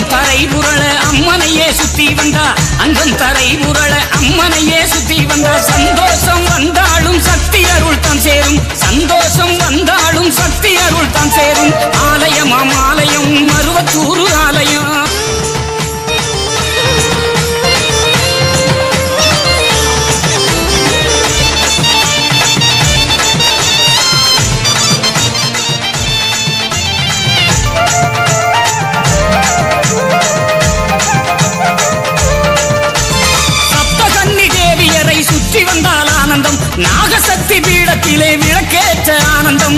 அங்கம் தரை புரள அம்மனையே சுத்தி வந்தா அங்கம் தரை புரள அம்மனையே சுத்தி வந்தா சந்தோஷம் வந்தாலும் சக்தி அருள் தான் சேரும் சந்தோஷம் வந்தாலும் சக்தி அருள் தான் சேரும் ஆலயமாம் ஆலயம் மருவத்தூர் ஆலயம் சுற்றி வந்தால் ஆனந்தம் நாகசக்தி பீடத்திலே விளக்கேற்ற ஆனந்தம்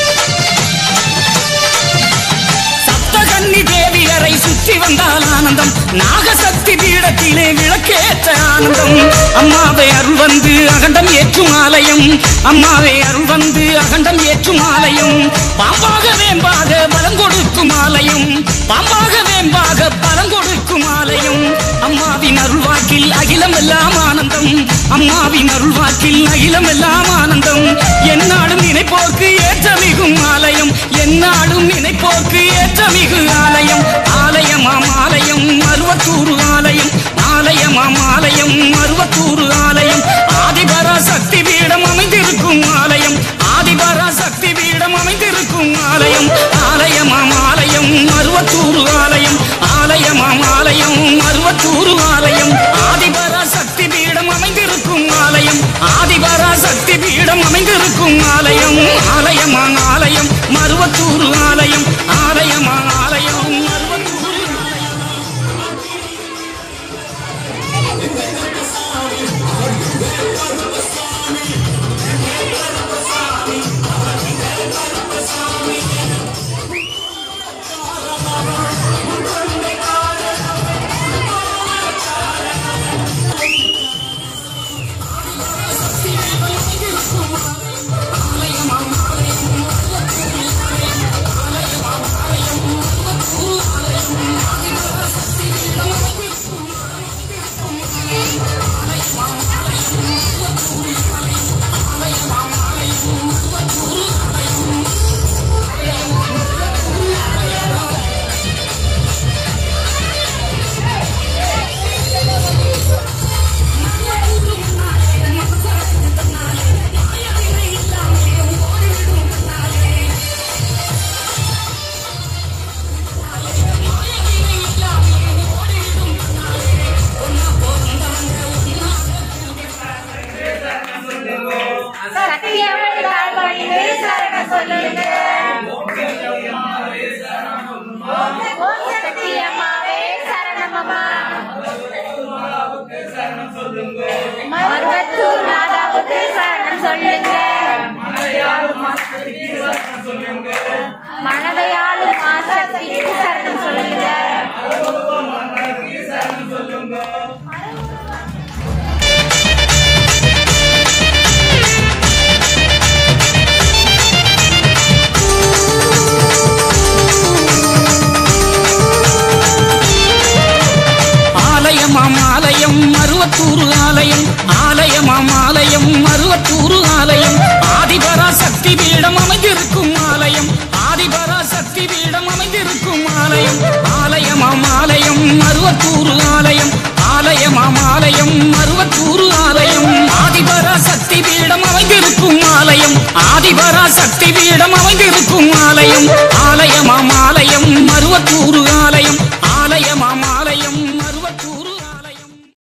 சப்தகன்னி தேவியரை சுற்றி வந்தால் ஆனந்தம் நாகசக்தி பீடத்திலே விளக்கேற்ற ஆனந்தம் அம்மாவை அருள் வந்து அகண்டம் ஏற்றும் ஆலயம் அம்மாவை அருள் வந்து அகண்டம் ஏற்றும் ஆலயம் பாம்பாக வேம்பாக பலம் கொடுக்கும் ஆலயம் பாம்பாக வேம்பாக பலம் கொடுக்கும் ஆலயம் அம்மாவின் அருள்வாக்கில் அகிலம் எல்லாம் ஆனந்தம் அம்மாவின் அருள்வாக்கில் அகிலம் எல்லாம் ஆனந்தம் என்னாலும் நினைப்போர்க்கு ஏற்றமிகும் ஆலயம் என்னாலும் நினைப்போர்க்கு ஏற்றமிகு ஆலயம் ஆலயமாம் ஆலயம் மருவத்தூர் ஆலயம் ஆலயமாம் ஆலயம் மருவத்தூர் ஆலயம் ஆதிபரா சக்தி பீடம் அமைந்திருக்கும் ஆலயம் ஆதிபரா சக்தி பீடம் அமைந்திருக்கும் ஆலயம் ஆலயமாம் ஆலயம் மருவத்தூர் ஆலயம் ஆலயமாம் ஆலயம் மருவத்தூர் ஆலயம் ஆதிபரா சக்தி பீடம் அமைந்திருக்கும் ஆலயம் ஆதிபரா சக்தி பீடம் அமைந்திருக்கும் ஆலயம் ஆலயமாம் ஆலயம் மருவத்தூர் ஆலயம் ஆலயமாம் ஆலயம் மனதையாலும் ஆசக்திக்கு சரணம் சொல்லுங்க ஆலயமாம் ஆலயம் மருவத்தூர் ஆலயம் ஆலயமாம் ஆலயம் மருவத்தூர் ஆலயம் ஆதிபரா சக்தி பீடம் அமைந்திருக்கும் ஆலயம் ஆதிபரா சக்தி பீடம் அமைந்திருக்கும் ஆலயம் ஆலயமாம் ஆலயம் மருவத்தூர் ஆலயம் ஆலயமாம் ஆலயம் மருவத்தூர் ஆலயம் ஆதிபரா சக்தி பீடம் அமைந்திருக்கும் ஆலயம் ஆதிபரா சக்தி பீடம் அமைந்திருக்கும் ஆலயம்